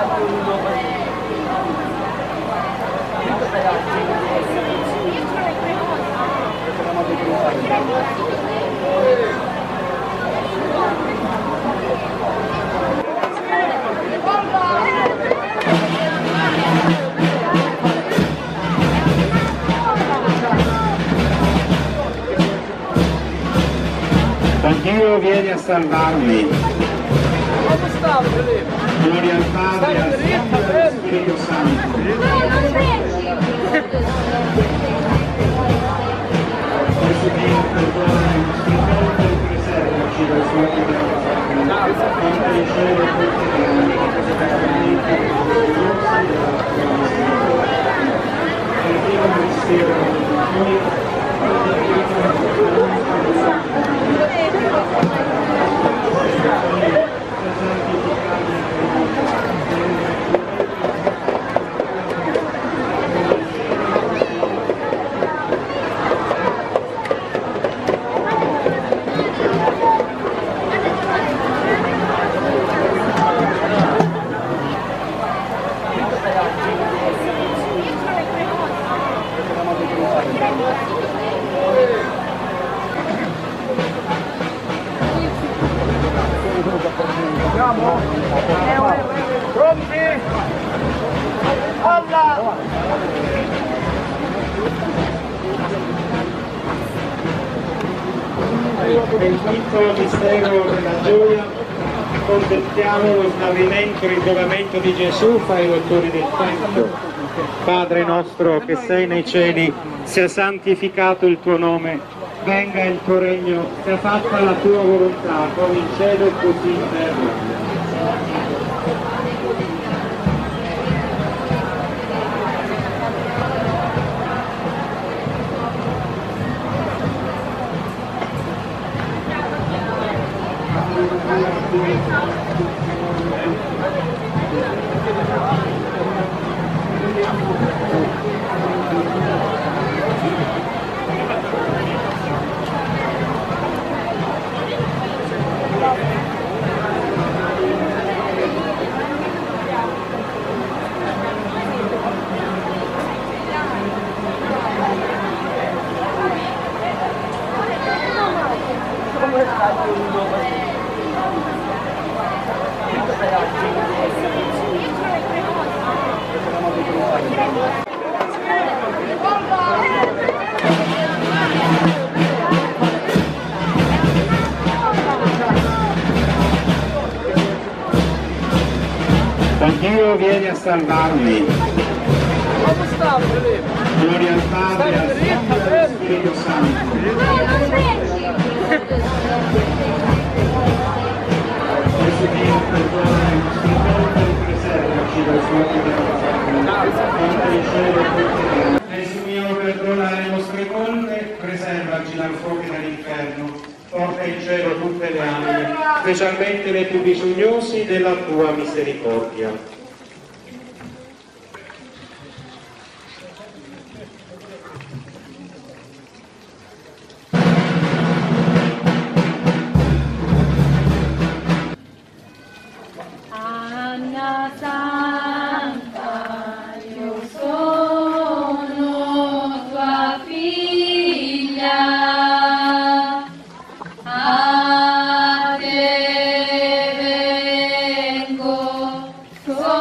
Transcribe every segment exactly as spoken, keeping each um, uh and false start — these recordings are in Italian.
Dio vieni a salvarmi. Gloria al Padre, al Figlio e allo Spirito Santo. Gesù Dio, perdona i nostri colpi e preservaci dal fuoco della paura. Porta in cielo tutti gli animi, specialmente i gloriosi della tua misericordia. Per Dio il mistero di noi, la vita Pronti? Alla! Nel quinto mistero della gioia contempliamo lo smarrimento e il ritrovamento di Gesù fra i rottori del Tempio. Padre nostro che sei nei cieli, sia santificato il tuo nome, venga il tuo regno, sia fatta la tua volontà, come in cielo così in terra. Dio vieni a salvarmi. Gloria al Padre, al Figlio e allo Spirito Santo. Gesù Dio, perdona i nostri colpi e preservaci dal fuoco della paura. Porta in cielo tutti gli animi. Gesù mio, perdona le nostre colpe, preservaci dal fuoco dell'inferno. Porta in cielo tutte le anime, specialmente le più bisognosi della tua misericordia. Anna Santa, io sono tua figlia, a te vengo.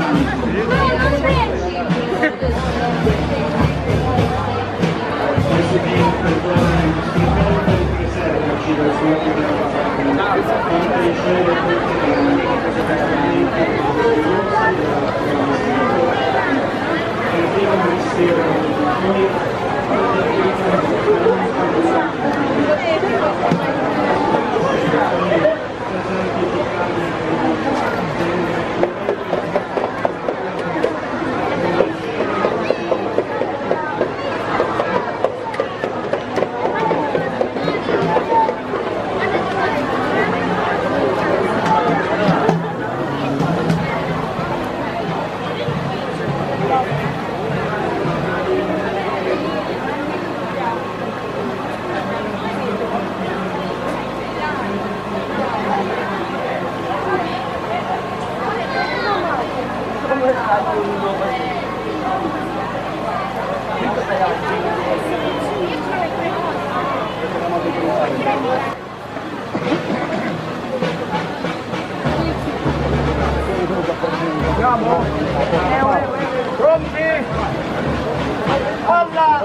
Pronti? Alla!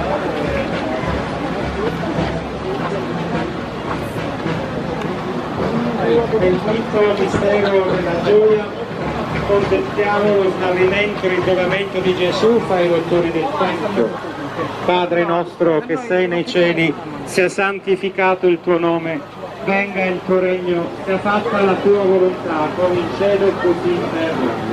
Nel piccolo mistero della gioia contempliamo lo smarrimento e il ritrovamento di Gesù fra i rottori del Tempio. Padre nostro che sei nei cieli, sia santificato il tuo nome, venga il tuo regno, sia fatta la tua volontà, come in cielo così in terra.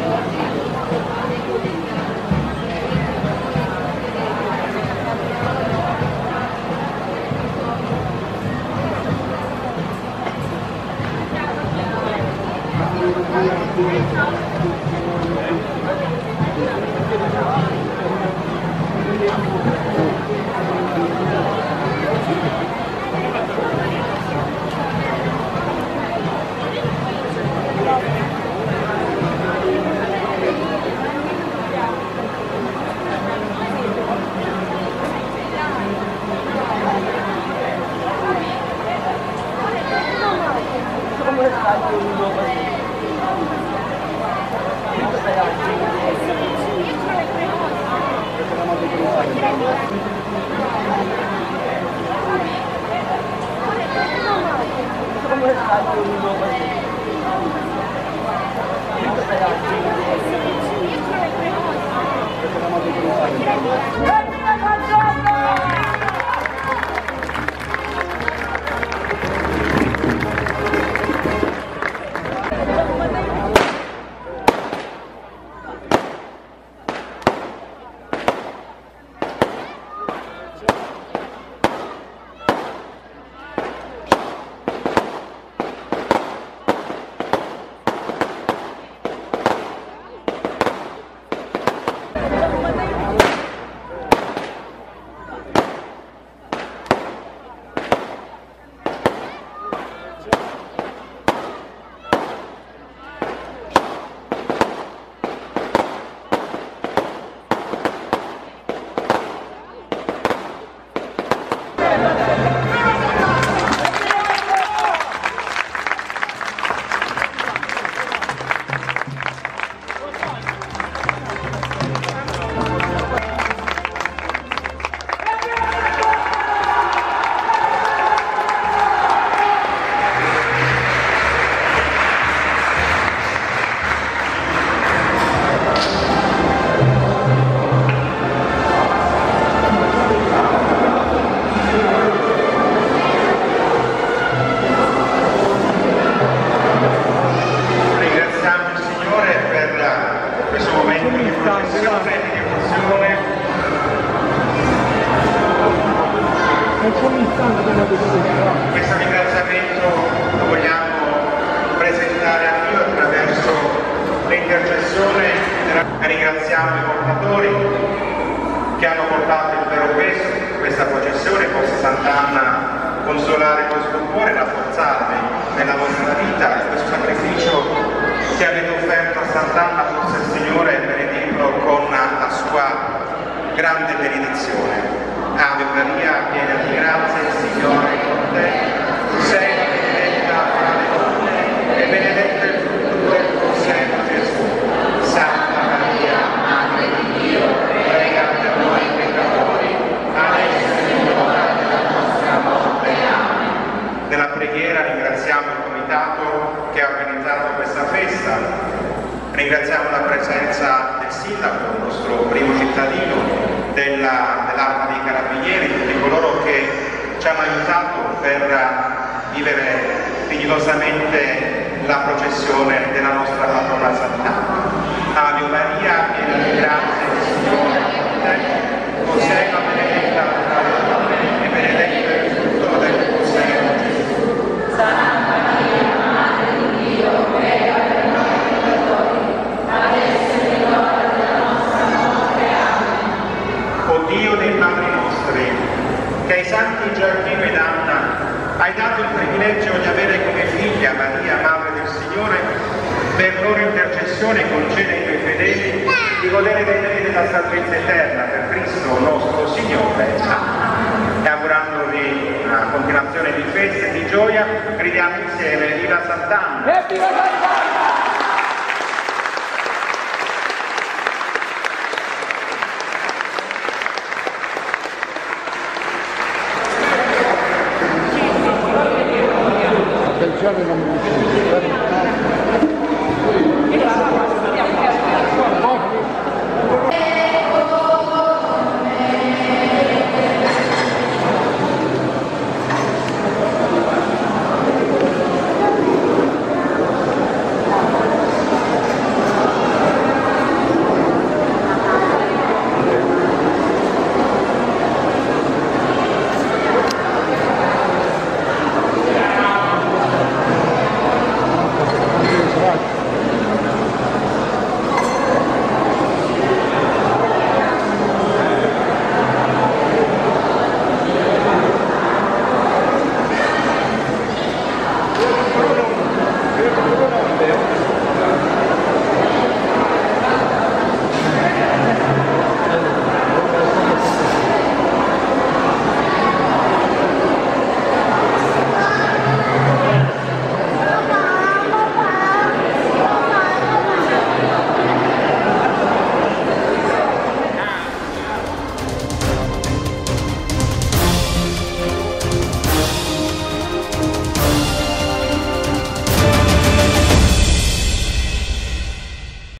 Questo ringraziamento lo vogliamo presentare a Dio attraverso l'intercessione. Ringraziamo i portatori che hanno portato il vero peso di questa processione. Possa Sant'Anna consolare questo cuore e rafforzarvi nella vostra vita, e questo sacrificio che avete offerto a Sant'Anna, possa il Signore benedirlo con la sua grande benedizione. Ave Maria, piena di grazia, il Signore è con te, tu sei benedetta fra le donne e benedetto il frutto del tuo seno, Gesù. ringraziamo la presenza del Sindaco, il nostro primo cittadino, della, dell'Arma dei Carabinieri, tutti coloro che ci hanno aiutato per vivere dignitosamente la processione della nostra patrona Sant'Anna. Ave Maria, piena di grazia, il Signore è con te, consegua benedetta tra le donne e benedetto è il frutto del tuo seno, Gesù. Santa Maria, Madre di Dio, prega per noi peccatori, adesso è l'ora della nostra morte. Amen. O Dio dei Padri nostri, che ai santi Giacchino ed Anna hai dato il privilegio di avere come figlia Maria, Madre del Signore, per loro intercessione concede ai tuoi fedeli di godere dei beni della salvezza eterna per Cristo nostro Signore. E augurandovi una continuazione di festa e di gioia, gridiamo insieme Viva Sant'Anna!